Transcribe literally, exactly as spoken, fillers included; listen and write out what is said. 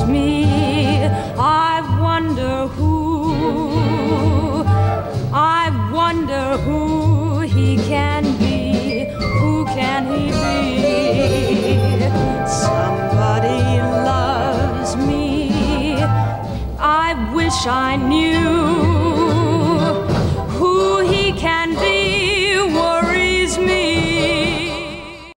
me. I wonder who, I wonder who he can be. Who can he be? Somebody loves me. I wish I knew.